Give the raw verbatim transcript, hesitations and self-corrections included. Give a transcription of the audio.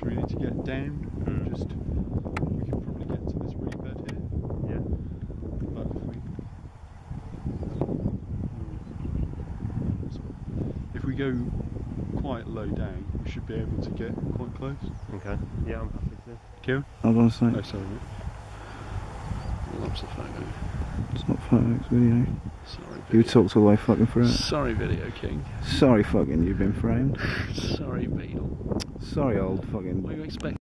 so we need to get down. Mm. Just we can probably get to this reed bed here. Yeah. But if we if we go quite low down, we should be able to get quite close. Okay. Yeah, I'm happy to. Kieran? Hold on a sec. Oh, sorry. Mate. Lots of photo. It's not photo, it's video. Sorry, video. You talked all the way fucking through it. Sorry, Video King. Sorry fucking you've been framed. Sorry, Beetle. Sorry old fucking... What do you expect?